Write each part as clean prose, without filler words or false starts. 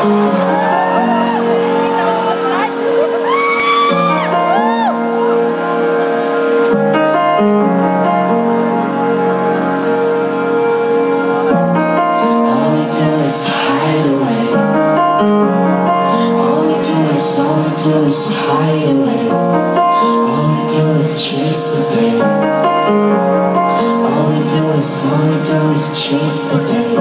do is hide away. All we do is chase the day. All we do is chase the day.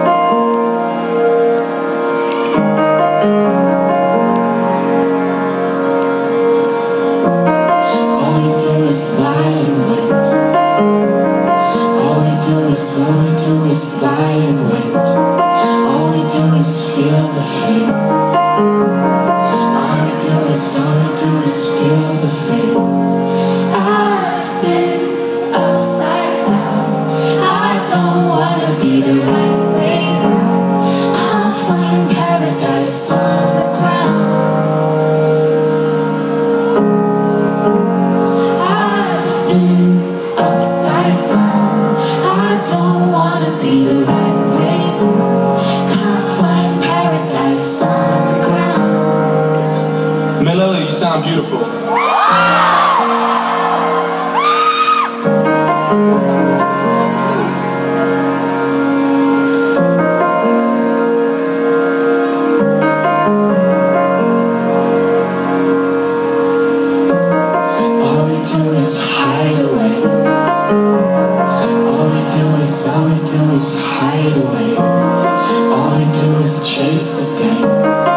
All we do is lie and wait. All we do is lie and wait. All we do is feel the fate. All we do is feel the fate. I've been upside down. I don't wanna be the right way round. I'll find paradise on the ground. I've been upside down. I don't wanna be the right way round. Can't find paradise on the ground. Melilla, you sound beautiful. All we do is hide away. All we do is hide away. All we do is chase the day.